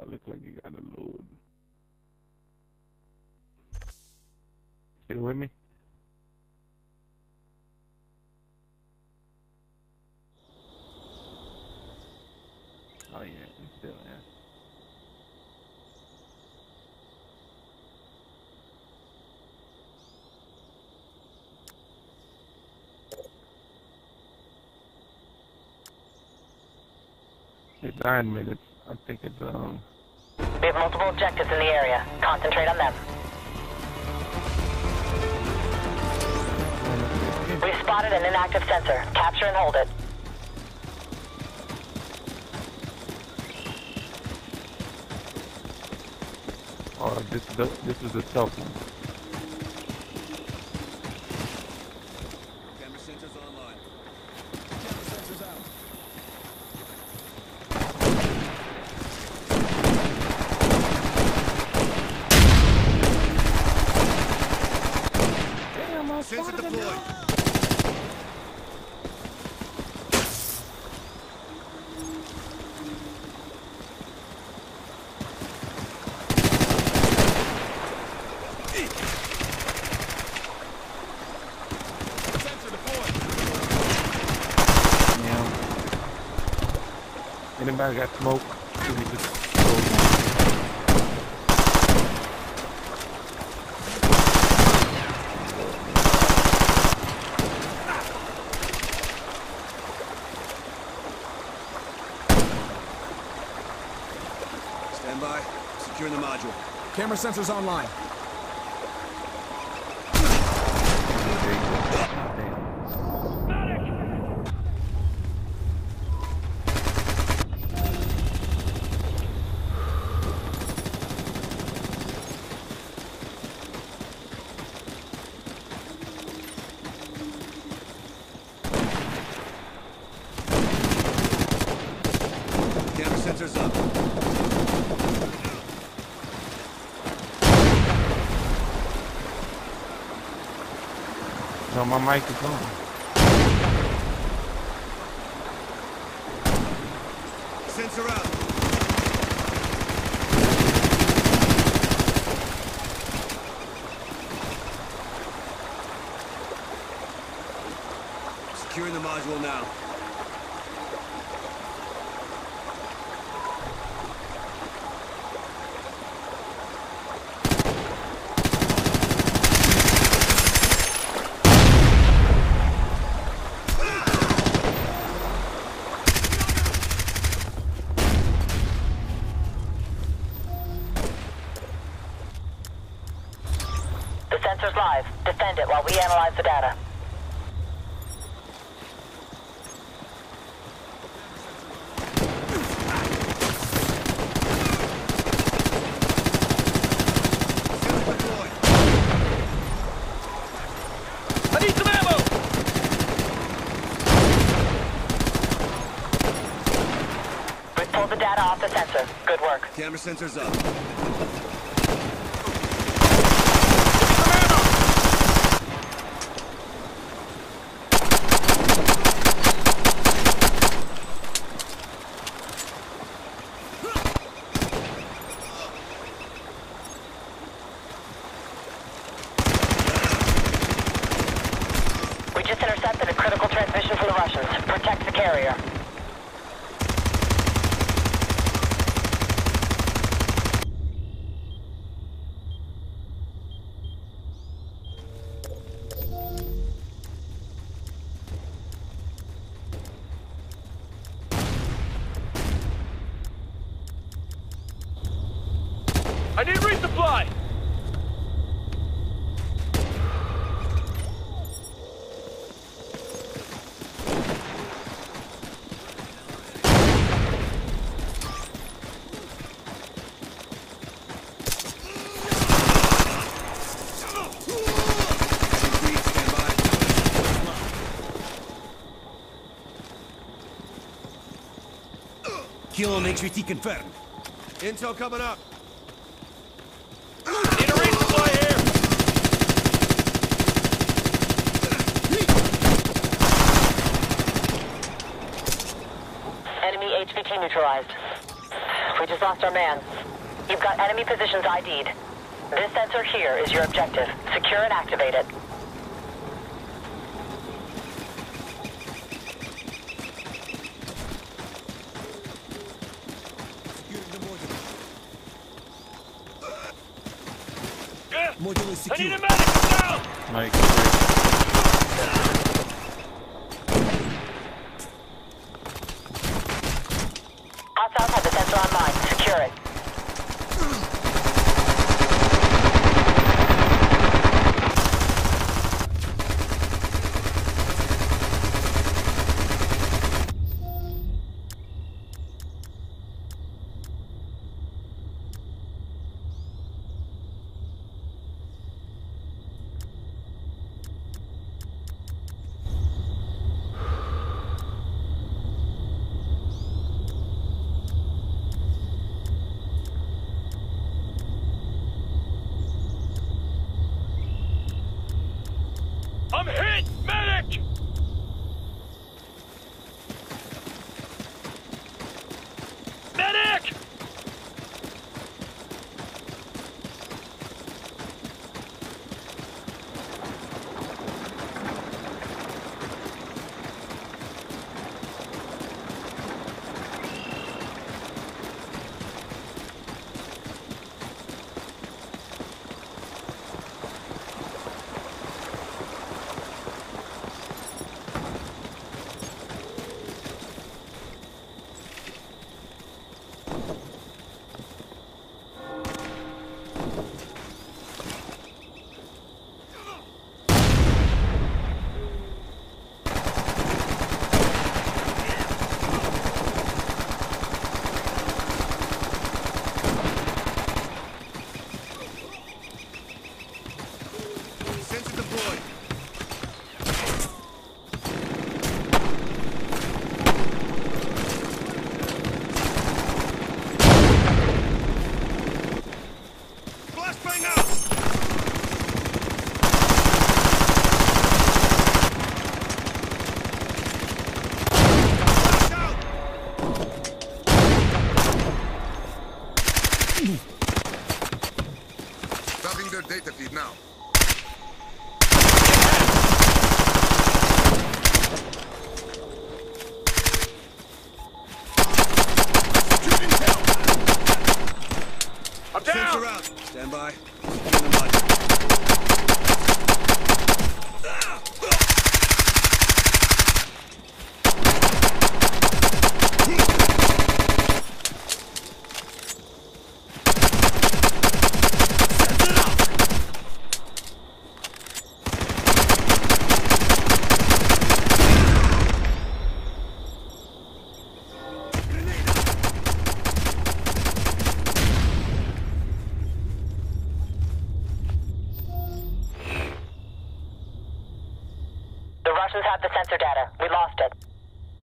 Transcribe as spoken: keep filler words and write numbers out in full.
look like you got a load. Still with me? Oh yeah, it's still there. It's nine minutes. I think it's um. We have multiple objectives in the area. Concentrate on them. We've spotted an inactive sensor. Capture and hold it. Oh, this is the this is the stealth one. Camera sensors online. Camera sensors out. Sensor deployed. Sensor deployed. Yeah. Anybody got smoke? Give me just Stand by. Securing the module. Camera sensors online. Camera sensors up. no, my mic is on. Sensor out. Securing the module now. The sensor's live. Defend it while we analyze the data. Sensor deployed. I need some ammo! We've pulled the data off the sensor. Good work. Camera sensors up. We just intercepted a critical transmission from the Russians. Protect the carrier. I need resupply! Kill on H V T confirmed. Intel coming up. Need a resupply here! Enemy H V T neutralized. We just lost our man. You've got enemy positions I D'd. This sensor here is your objective. Secure and activate it. Securing the module. Yeah. Module is I secure. need a medic now! Mike, Hostiles have the sensor online. Secure it. I'm hit! Medic! Medic! Sensor deployed. Flashbang out! Flash out! Stopping their data feed now. I'm down! Sensor out. Stand by. Securing the module. Sensor out. The Russians have the sensor data. We lost it.